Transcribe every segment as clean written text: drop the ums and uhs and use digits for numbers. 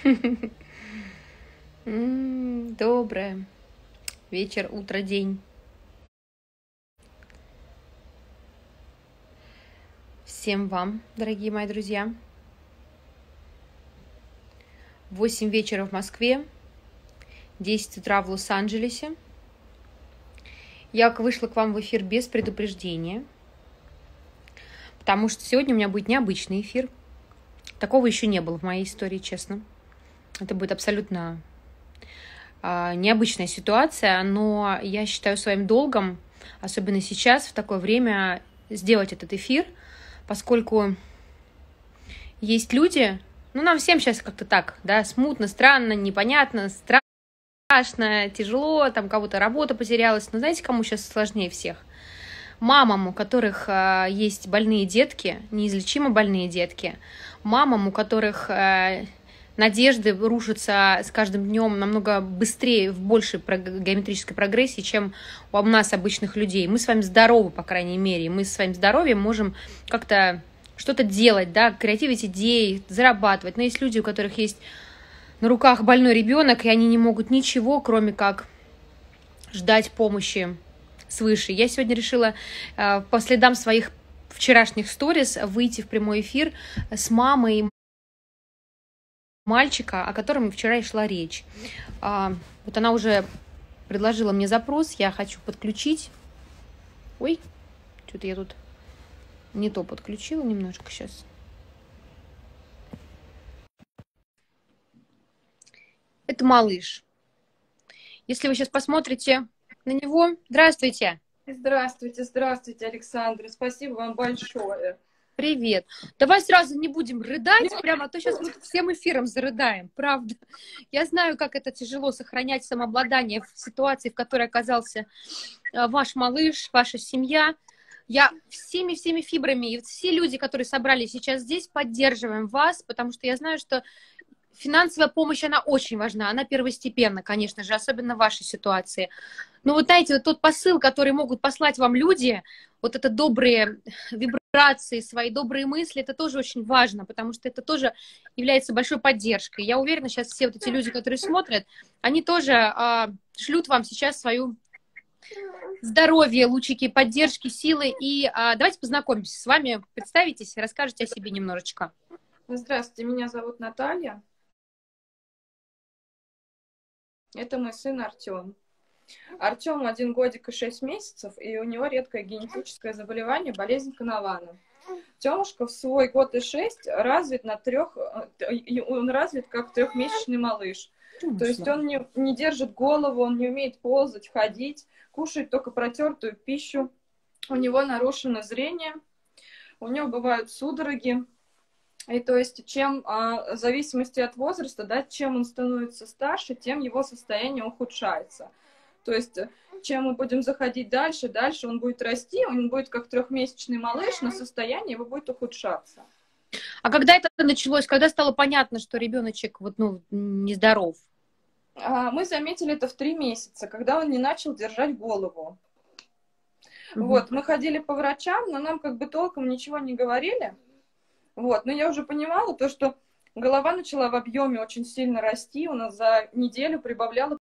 Доброе. Вечер, утро, день. Всем вам, дорогие мои друзья. 8 вечера в Москве, 10 утра в Лос-Анджелесе. Я вышла к вам в эфир без предупреждения, потому что сегодня у меня будет необычный эфир. Такого еще не было в моей истории, честно. Это будет абсолютно необычная ситуация, но я считаю своим долгом, особенно сейчас, в такое время, сделать этот эфир, поскольку есть люди, нам всем сейчас как-то так, да, смутно, странно, непонятно, страшно, тяжело, там кого-то работа потерялась, но знаете, кому сейчас сложнее всех? Мамам, у которых есть больные детки, неизлечимо больные детки, мамам, у которых надежды рушатся с каждым днем намного быстрее, в большей геометрической прогрессии, чем у нас, обычных людей. Мы с вами здоровы, по крайней мере, мы с своим здоровьем можем как-то что-то делать, да, креативить идеи, зарабатывать. Но есть люди, у которых есть на руках больной ребенок, и они не могут ничего, кроме как ждать помощи свыше. Я сегодня решила по следам своих вчерашних сторис выйти в прямой эфир с мамой мальчика, о котором вчера и шла речь. Вот она уже предложила мне запрос, я хочу подключить. Ой, что-то я тут не то подключила немножко сейчас. Это малыш. Если вы сейчас посмотрите на него... Здравствуйте. Здравствуйте, здравствуйте, Александра. Спасибо вам большое. Привет. Давай сразу не будем рыдать, прямо, а то сейчас мы всем эфиром зарыдаем, правда. Я знаю, как это тяжело сохранять самообладание в ситуации, в которой оказался ваш малыш, ваша семья. Я всеми фибрами, и все люди, которые собрались сейчас здесь, поддерживаем вас, потому что я знаю, что финансовая помощь, она очень важна, она первостепенна, конечно же, особенно в вашей ситуации. Но вот знаете, вот тот посыл, который могут послать вам люди, вот это добрые вибрации, свои добрые мысли, это тоже очень важно, потому что это тоже является большой поддержкой. Я уверена, сейчас все вот эти люди, которые смотрят, они тоже шлют вам сейчас свою здоровье, лучики поддержки, силы. И давайте познакомимся с вами, представитесь, расскажите о себе немножечко. Здравствуйте, меня зовут Наталья. Это мой сын Артем. Артему 1 годик и 6 месяцев, и у него редкое генетическое заболевание, болезнь Конована. Тёмушка в свой год и 6 развит он развит как 3-месячный малыш. То есть он не держит голову, он не умеет ползать, ходить, кушает только протертую пищу. У него нарушено зрение, у него бывают судороги. И то есть, в зависимости от возраста, да, чем он становится старше, тем его состояние ухудшается. То есть, чем мы будем заходить дальше, он будет расти, он будет как 3-месячный малыш, но состояние его будет ухудшаться. А когда это началось, когда стало понятно, что ребеночек нездоров? Мы заметили это в 3 месяца, когда он не начал держать голову. Вот, мы ходили по врачам, но нам как бы толком ничего не говорили. Вот, но я уже понимала то, что голова начала в объеме очень сильно расти, у нас за неделю прибавляла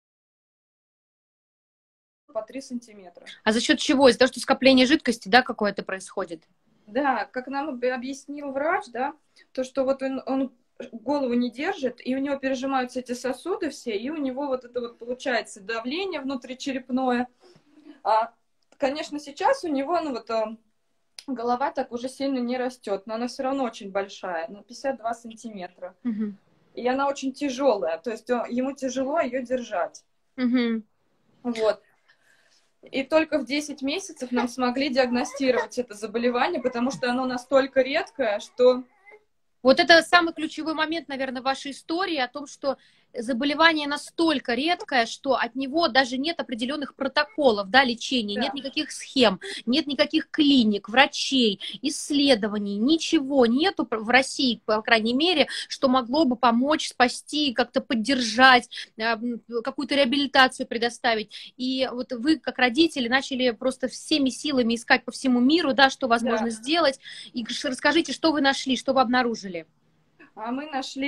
по 3 сантиметра. А за счет чего? Из-за того, что скопление жидкости, да, какое-то происходит? Да, как нам объяснил врач, да, то, что вот он голову не держит, и у него пережимаются эти сосуды все, и у него вот это вот получается давление внутричерепное. Конечно, сейчас у него, голова так уже сильно не растет, но она все равно очень большая, на 52 сантиметра. Угу. И она очень тяжелая, то есть ему тяжело ее держать. Угу. Вот. И только в 10 месяцев нам смогли диагностировать это заболевание, потому что оно настолько редкое, что... Вот это самый ключевой момент, наверное, в вашей истории о том, что заболевание настолько редкое, что от него даже нет определенных протоколов, да, лечения, Да. Нет никаких схем, нет никаких клиник, врачей, исследований, ничего нету в России, по крайней мере, что могло бы помочь, спасти, как-то поддержать, какую-то реабилитацию предоставить. И вот вы, как родители, начали просто всеми силами искать по всему миру, да, что возможно сделать. И расскажите, что вы нашли, что вы обнаружили? Мы нашли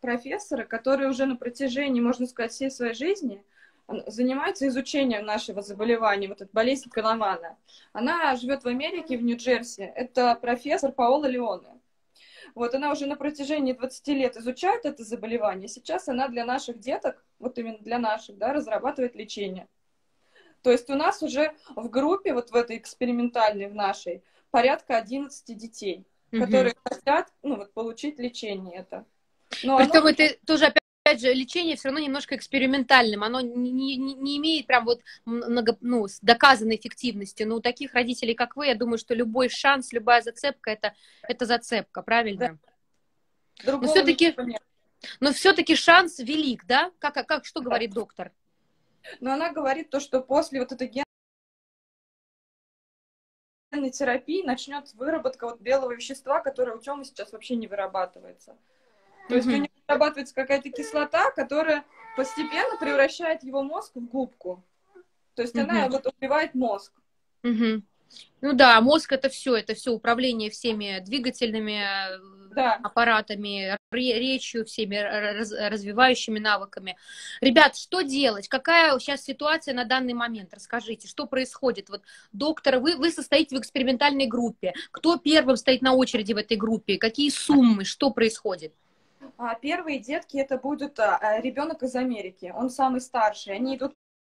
профессоры, которые уже на протяжении, можно сказать, всей своей жизни занимается изучением нашего заболевания, вот этой болезни Конована. Она живет в Америке, в Нью-Джерси. Это профессор Паола Леоне. Вот она уже на протяжении 20 лет изучает это заболевание. Сейчас она для наших деток, вот именно для наших, да, разрабатывает лечение. То есть у нас уже в группе, вот в этой экспериментальной, в нашей, порядка 11 детей, которые хотят, ну, вот, получить лечение это. Но притом это тоже, опять же, лечение все равно немножко экспериментальным, оно не имеет прям вот доказанной эффективности. Но у таких родителей, как вы, я думаю, что любой шанс, любая зацепка, это зацепка, правильно? Да. Но все-таки шанс велик, да? Что говорит доктор? Но она говорит то, что после вот этой генной терапии начнет выработка вот белого вещества, которое у Тёмы сейчас вообще не вырабатывается. То есть у него вырабатывается какая-то кислота, которая постепенно превращает его мозг в губку. То есть она вот убивает мозг. Ну да, мозг это все управление всеми двигательными аппаратами, речью, всеми развивающими навыками. Ребят, что делать? Какая сейчас ситуация на данный момент? Расскажите, что происходит? Вот, доктор, вы состоите в экспериментальной группе. Кто первым стоит на очереди в этой группе? Какие суммы? Что происходит? Первые детки это будут ребенок из Америки. Он самый старший. Они идут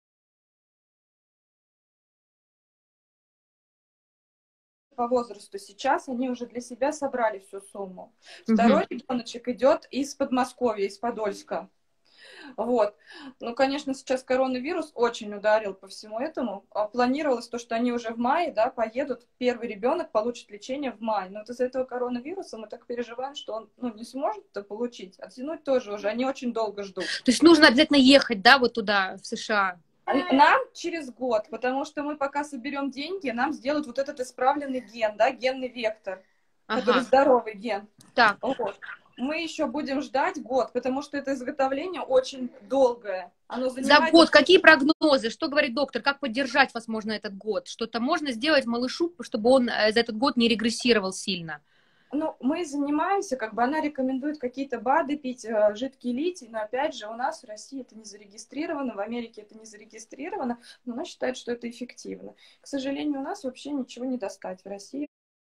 по возрасту. Сейчас они уже для себя собрали всю сумму. Второй ребеночек идет из Подмосковья, из Подольска. Вот. Ну, конечно, сейчас коронавирус очень ударил по всему этому. Планировалось то, что они уже в мае, да, поедут. Первый ребенок получит лечение в мае. Но вот из-за этого коронавируса мы так переживаем, что он, ну, не сможет это получить. Оттянуть тоже уже. Они очень долго ждут. То есть нужно обязательно ехать, да, вот туда, в США? Нам через год, потому что мы пока соберем деньги, нам сделают вот этот исправленный ген, да, генный вектор, который здоровый ген. Так. Вот. Мы еще будем ждать год, потому что это изготовление очень долгое. Оно занимает... За год какие прогнозы? Что говорит доктор? Как поддержать, возможно, этот год? Что-то можно сделать малышу, чтобы он за этот год не регрессировал сильно? Ну, мы занимаемся, как бы она рекомендует какие-то БАДы пить, жидкий литий, но опять же у нас в России это не зарегистрировано, в Америке это не зарегистрировано, но она считает, что это эффективно. К сожалению, у нас вообще ничего не достать в России.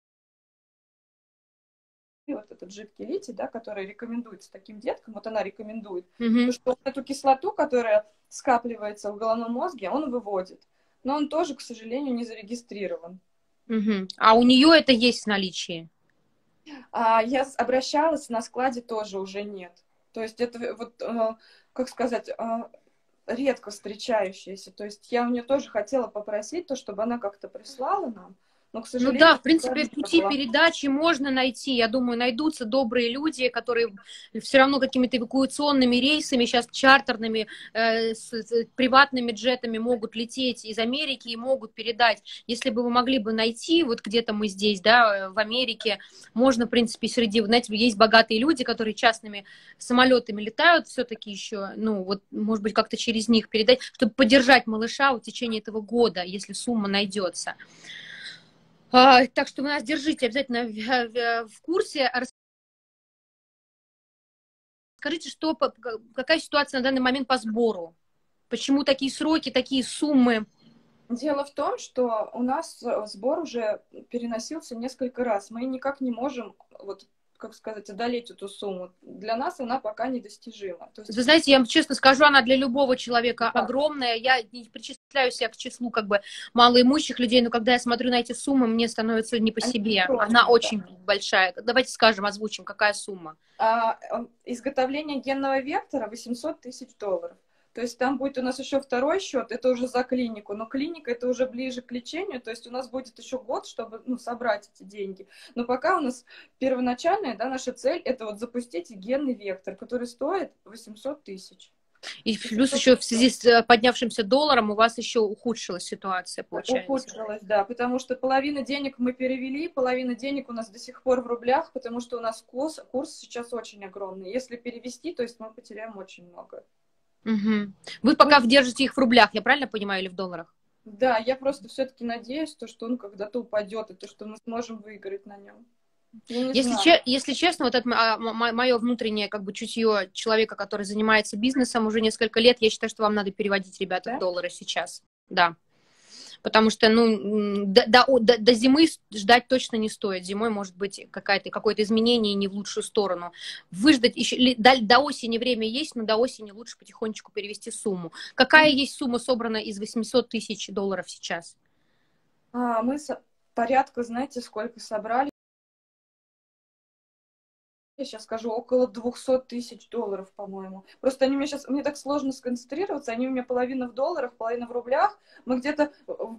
И вот этот жидкий литий, да, который рекомендуется таким деткам, вот она рекомендует, то, что эту кислоту, которая скапливается в головном мозге, он выводит. Но он тоже, к сожалению, не зарегистрирован. А у нее это есть в наличии? Я обращалась, на складе тоже уже нет. То есть это вот, как сказать, редко встречающееся. То есть я у нее тоже хотела попросить, то, чтобы она как-то прислала нам. Но, к сожалению, ну да, в принципе, пути передачи можно найти. Я думаю, найдутся добрые люди, которые все равно какими-то эвакуационными рейсами, сейчас чартерными, с приватными джетами могут лететь из Америки и могут передать. Если бы вы могли бы найти, вот где-то мы здесь, да, в Америке, можно, в принципе, среди, знаете, есть богатые люди, которые частными самолетами летают все-таки еще, ну, вот, может быть, как-то через них передать, чтобы поддержать малыша в течение этого года, если сумма найдется. Так что вы нас держите обязательно в курсе. Скажите, какая ситуация на данный момент по сбору? Почему такие сроки, такие суммы? Дело в том, что у нас сбор уже переносился несколько раз. Мы никак не можем, вот, как сказать, одолеть эту сумму. Для нас она пока недостижима. То есть... Вы знаете, я вам честно скажу, она для любого человека огромная. Я не причисляю себя к числу как бы малоимущих людей, но когда я смотрю на эти суммы, мне становится не по себе. Она очень большая. Давайте скажем, озвучим, какая сумма. Изготовление генного вектора $800 000. То есть там будет у нас еще второй счет, это уже за клинику, но клиника это уже ближе к лечению, то есть у нас будет еще год, чтобы, ну, собрать эти деньги. Но пока у нас первоначальная, да, наша цель это вот запустить генный вектор, который стоит $800 000. И плюс еще в связи с поднявшимся долларом у вас еще ухудшилась ситуация, получается. Ухудшилась, да, потому что половину денег мы перевели, половина денег у нас до сих пор в рублях, потому что у нас курс сейчас очень огромный. Если перевести, то есть мы потеряем очень много. Угу. Вы пока держите их в рублях, я правильно понимаю, или в долларах? Да, я просто все-таки надеюсь, что он когда-то упадет, и то, что мы сможем выиграть на нем. Я не знаю. Если честно, вот это мое внутреннее как бы чутье человека, который занимается бизнесом уже несколько лет, я считаю, что вам надо переводить, ребята, в Да? доллары сейчас. Да. Потому что, ну, до зимы ждать точно не стоит. Зимой может быть какое-то изменение не в лучшую сторону. Выждать еще, до осени время есть, но до осени лучше потихонечку перевести сумму. Какая Мгм. есть сумма собрана из 800 тысяч долларов сейчас? Мы порядка, знаете, сколько собрали? Я сейчас скажу, около 200 тысяч долларов, по-моему. Просто они мне так сложно сконцентрироваться, они у меня половина в долларах, половина в рублях. Мы где-то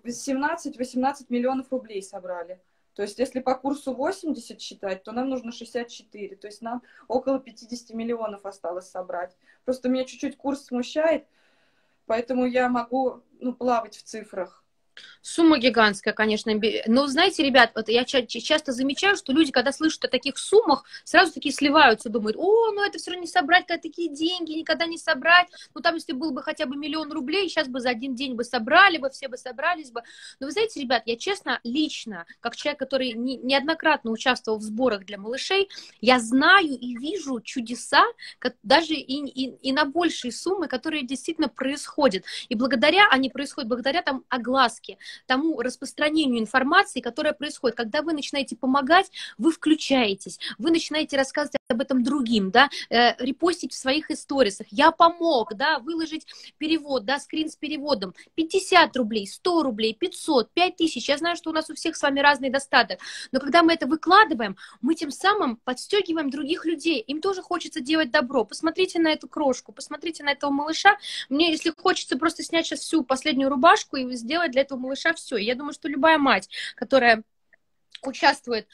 17-18 миллионов рублей собрали. То есть, если по курсу 80 считать, то нам нужно 64. То есть, нам около 50 миллионов осталось собрать. Просто меня чуть-чуть курс смущает, поэтому я могу, ну, плавать в цифрах. Сумма гигантская, конечно. Но знаете, ребят, вот я часто замечаю, что люди, когда слышат о таких суммах, сразу такие сливаются, думают, о, ну это все равно не собрать, когда такие деньги, никогда не собрать. Ну там, если был бы хотя бы 1 000 000 рублей, сейчас бы за один день бы собрали бы, все бы собрались бы. Но вы знаете, ребят, я честно, лично, как человек, который неоднократно участвовал в сборах для малышей, я знаю и вижу чудеса, даже и на большие суммы, которые действительно происходят. И они происходят благодаря там огласке, тому распространению информации, которая происходит. Когда вы начинаете помогать, вы включаетесь, вы начинаете рассказывать об этом другим, да, репостить в своих историсах. Я помог, да, выложить перевод, да, скрин с переводом. 50 рублей, 100 рублей, 500, 5000. Я знаю, что у нас у всех с вами разный достаток, но когда мы это выкладываем, мы тем самым подстегиваем других людей. Им тоже хочется делать добро. Посмотрите на эту крошку, посмотрите на этого малыша. Мне, если хочется просто снять сейчас всю последнюю рубашку и сделать для этого малыша все. Я думаю, что любая мать, которая участвует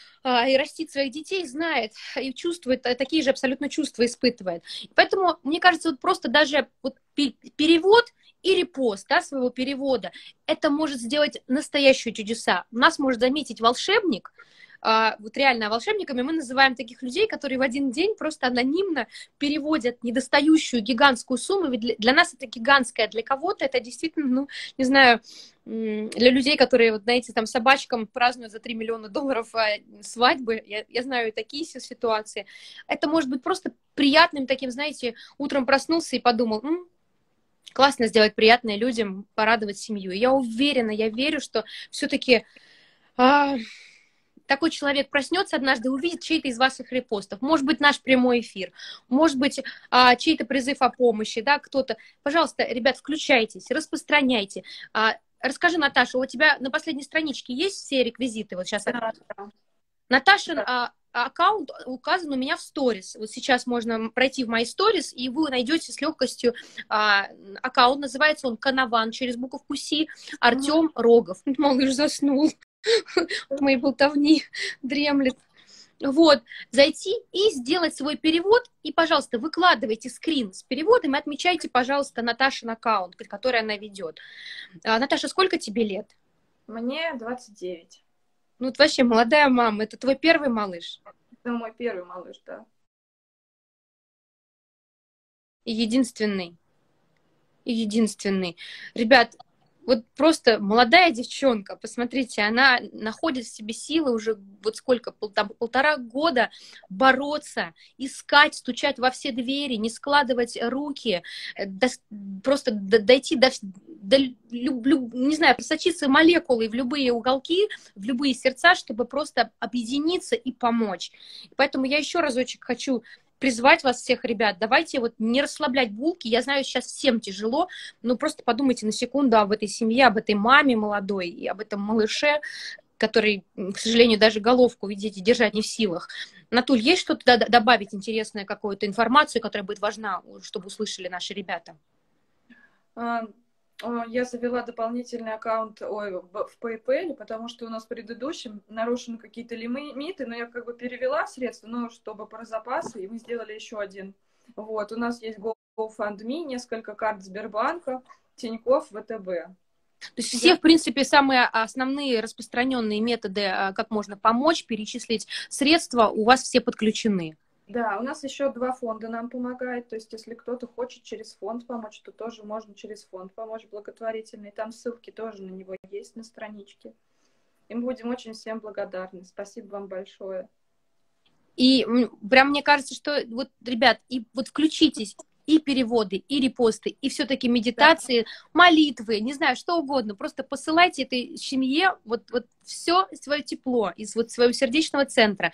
и растит своих детей, знает и чувствует, такие же абсолютно чувства испытывает. Поэтому, мне кажется, вот просто даже вот перевод и репост, да, своего перевода, это может сделать настоящие чудеса. Нас может заметить волшебник, вот реально волшебниками мы называем таких людей, которые в один день просто анонимно переводят недостающую гигантскую сумму, ведь для нас это гигантская, для кого-то это действительно, ну, не знаю, для людей, которые, вот, знаете, там собачкам празднуют за 3 миллиона долларов свадьбы, я знаю и такие ситуации, это может быть просто приятным таким, знаете, утром проснулся и подумал, классно сделать приятное людям, порадовать семью. И я уверена, я верю, что все-таки такой человек проснется однажды, увидит чей-то из ваших репостов. Может быть, наш прямой эфир, может быть, чей-то призыв о помощи, да, кто-то. Пожалуйста, ребят, включайтесь, распространяйте. Расскажи, Наташа, у тебя на последней страничке есть все реквизиты? Вот сейчас Да, да, Наташин да. аккаунт указан у меня в сторис. Вот сейчас можно пройти в мои сторис, и вы найдете с легкостью аккаунт. Называется он Конован через буковку Си. Мгм. Артем Рогов. Малыш заснул от моей болтовни, дремлет. Вот, зайти и сделать свой перевод. И, пожалуйста, выкладывайте скрин с переводом и отмечайте, пожалуйста, Наташин аккаунт, который она ведет. Наташа, сколько тебе лет? Мне 29. Ну, вот вообще молодая мама. Это твой первый малыш? Это мой первый малыш, да. И единственный. И единственный. Ребят, вот просто молодая девчонка, посмотрите, она находит в себе силы уже вот сколько, там, 1,5 года бороться, искать, стучать во все двери, не складывать руки, просто дойти не знаю, просочиться молекулой в любые уголки, в любые сердца, чтобы просто объединиться и помочь. Поэтому я еще разочек хочу призвать вас всех, ребят, давайте вот не расслаблять булки. Я знаю, сейчас всем тяжело, но просто подумайте на секунду об этой семье, об этой маме молодой и об этом малыше, который, к сожалению, даже головку, видите, держать не в силах. Натуль, есть что-то добавить интересное, какую-то информацию, которая будет важна, чтобы услышали наши ребята? А, Я завела дополнительный аккаунт в PayPal, потому что у нас в предыдущем нарушены какие-то лимиты, но я как бы перевела средства, ну, чтобы про запасы, и мы сделали еще один. Вот, у нас есть GoFundMe, несколько карт Сбербанка, Тинькофф, ВТБ. То есть все, Я в принципе, самые основные распространенные методы, как можно помочь, перечислить средства, у вас все подключены. Да, у нас еще 2 фонда нам помогают. То есть, если кто-то хочет через фонд помочь, то тоже можно через фонд помочь благотворительный. Там ссылки тоже на него есть на страничке. и мы будем очень всем благодарны. Спасибо вам большое. И прям мне кажется, что вот, ребят, и вот включитесь, и переводы, и репосты, и все-таки медитации, молитвы, не знаю, что угодно. Просто посылайте этой семье вот все свое тепло из вот своего сердечного центра.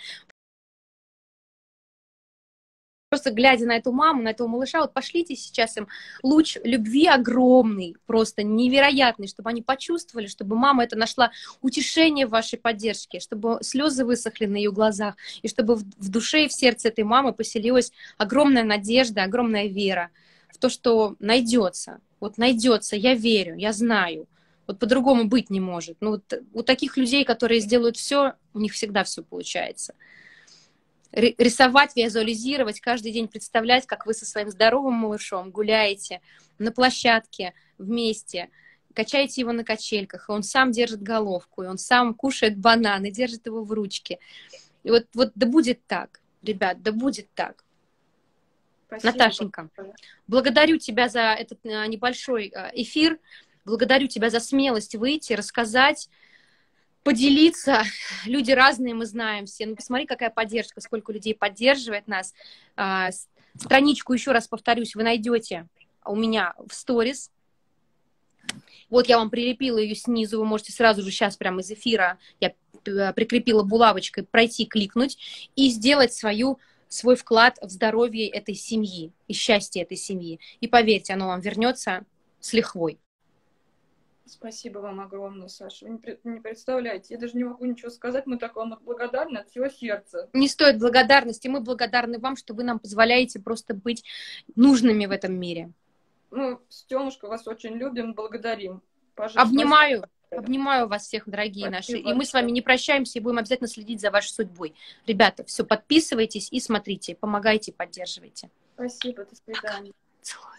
Просто глядя на эту маму, на этого малыша, вот пошлите сейчас им луч любви огромный, просто невероятный, чтобы они почувствовали, чтобы мама это нашла утешение в вашей поддержке, чтобы слезы высохли на ее глазах, и чтобы в душе и в сердце этой мамы поселилась огромная надежда, огромная вера в то, что найдется. Вот найдется, я верю, я знаю. Вот по-другому быть не может. Ну, вот у таких людей, которые сделают все, у них всегда все получается. Рисовать, визуализировать, каждый день представлять, как вы со своим здоровым малышом гуляете на площадке вместе, качаете его на качельках, и он сам держит головку, и он сам кушает банан, и держит его в ручке. И вот да будет так, ребят, да будет так. Спасибо. Наташенька, благодарю тебя за этот небольшой эфир, благодарю тебя за смелость выйти, рассказать, поделиться. Люди разные, мы знаем все. Ну, посмотри, какая поддержка, сколько людей поддерживает нас. Страничку, еще раз повторюсь, вы найдете у меня в сторис. Вот я вам прилепила ее снизу. Вы можете сразу же сейчас прямо из эфира, я прикрепила булавочкой, пройти, кликнуть и сделать свой вклад в здоровье этой семьи и счастье этой семьи. И поверьте, оно вам вернется с лихвой. Спасибо вам огромное, Саша. Вы не представляете, я даже не могу ничего сказать. Мы так вам благодарны от всего сердца. Не стоит благодарности. Мы благодарны вам, что вы нам позволяете просто быть нужными в этом мире. Мы с Тёмушкой вас очень любим, благодарим. Пожалуйста, обнимаю вас всех, дорогие наши. И мы с вами не прощаемся и будем обязательно следить за вашей судьбой. Ребята, все, подписывайтесь и смотрите, помогайте, поддерживайте. Спасибо, до свидания. Целую.